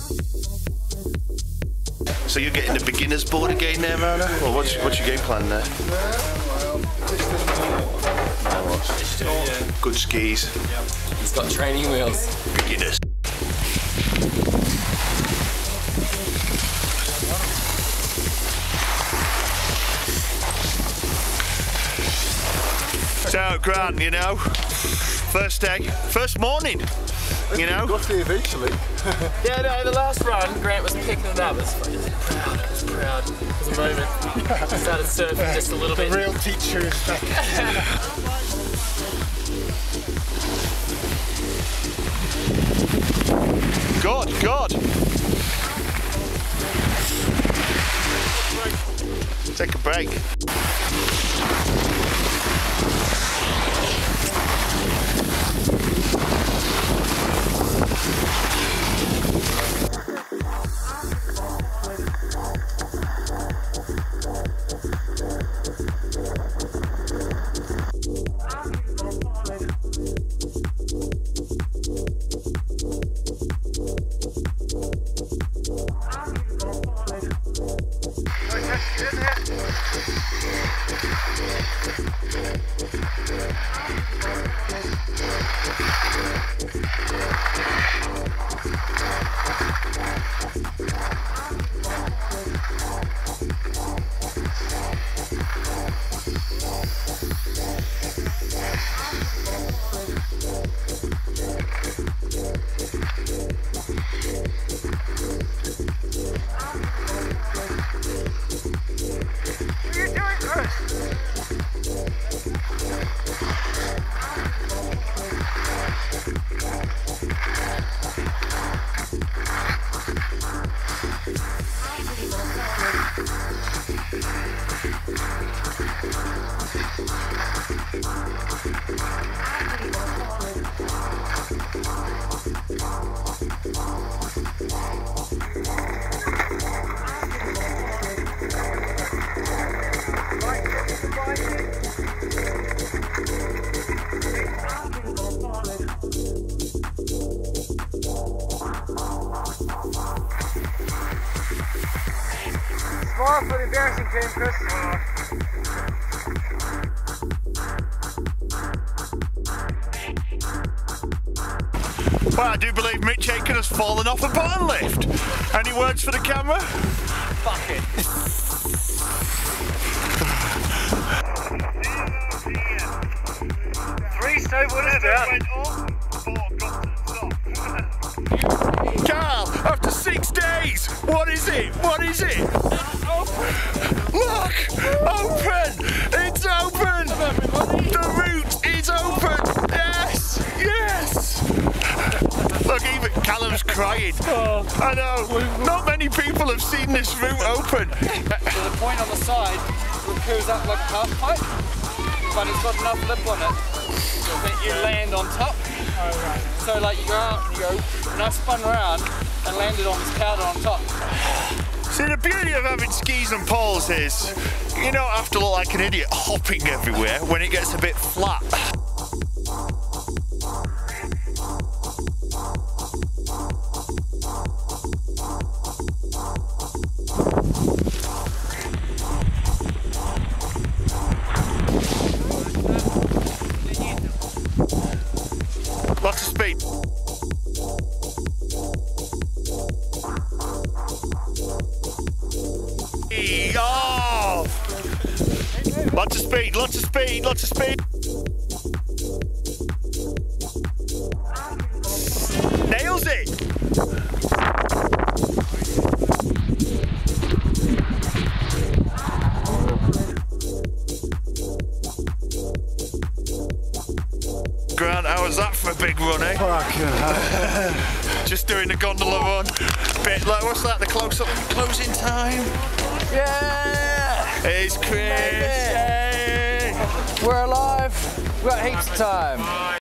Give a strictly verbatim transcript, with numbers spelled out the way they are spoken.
So you're getting the beginner's board again there, Wouter? Well, what's, what's your game plan there? Good skis. It's got training wheels. Beginners. So, Grant, you know, first day, first morning, you know. Got it eventually. Yeah, no, the last run, Grant was picking it up. It was proud, it was proud. It was a moment. I started surfing just a little the bit. The real teacher is back. God, God. Take a break. Smile for the embarrassing game, Chris. Well, I do believe Mitch Aiken has fallen off a bottom lift. Any words for the camera? Fuck it. Three snowboarders down. Carl, after six days, what is it? What is it? Look! Open! It's open! The route is open! Yes! Yes! Look, even Callum's crying. I know. Not many people have seen this route open. So the point on the side goes up like a half pipe, but it's got enough lip on it so that you land on top. So like you go out and you go, and I spun around and landed on this powder on top. See, the beauty of having skis and poles is you don't have to look like an idiot hopping everywhere when it gets a bit flat. Lots of speed. Oh! Lots of speed, lots of speed, lots of speed. Nails it! Grant, how was that for a big run, eh? Fucking hell. Just doing the gondola run. Bit like, what's that, the close up closing time? Yeah! It's Chris! Yay! We're alive. We've got heaps of time.